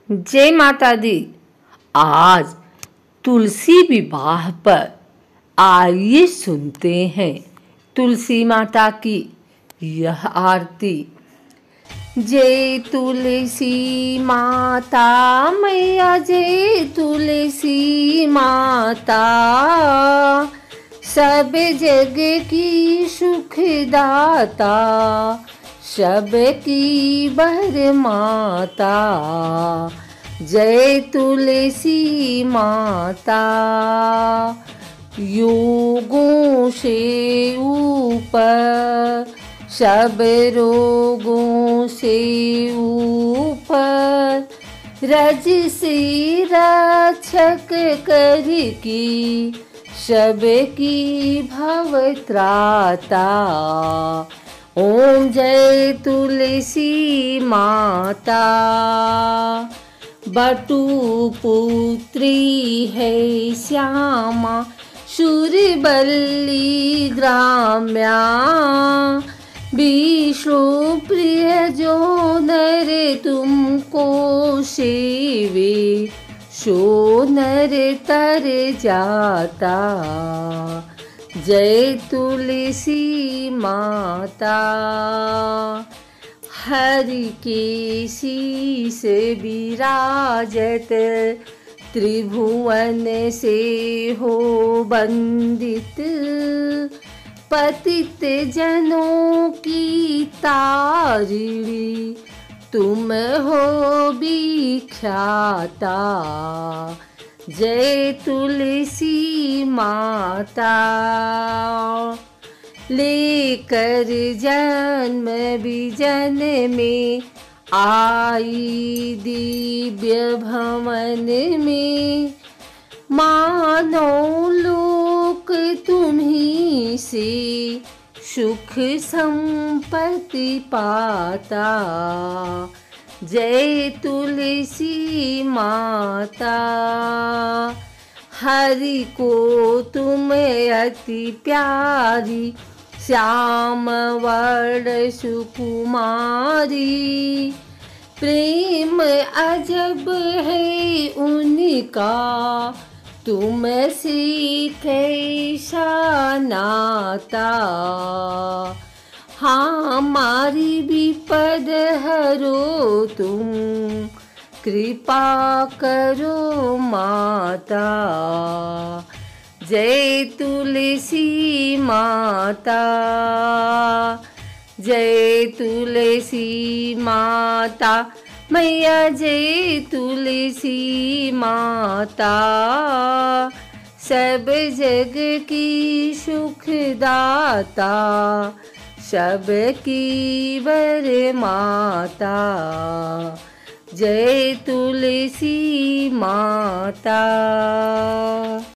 जय माता दी। आज तुलसी विवाह पर आइए सुनते हैं तुलसी माता की यह आरती। जय तुलसी माता मैया, जय तुलसी माता, सब जग की सुखदाता, सबकी बर माता। जय तुलसी माता, योगों से ऊपर, सब रोगों से ऊपर, रज से रक्षक करके सबकी भवत्राता। ओम जय तुलसी माता। बटु पुत्री है श्यामा, शूरबल्ली ग्राम्या, विष्णु प्रिय जो नर तुमको सेवे, सो नर तर जाता। जय तुलसी माता। हरि के शीश विराजत, त्रिभुवन से हो वंदित, पतित जनों की तारिणी, तुम हो विख्याता। जय तुलसी माता। लेकर जन्म विजन में आई दिव्य भवन में, मानो लोक तुम्हीं से सुख संपत्ति पाता। जय तुलसी माता। हरि को तुम अति प्यारी, श्याम वर्ण सुकुमारी, प्रेम अजब है उनका, तुम से कैसा नाता। हमारी विपद हरो तुम, कृपा करो माता। जय तुलसी माता। जय तुलसी माता मैया, जय तुलसी माता, सब जग की सुखदाता, सबकी वर माता। जय तुलसी माता।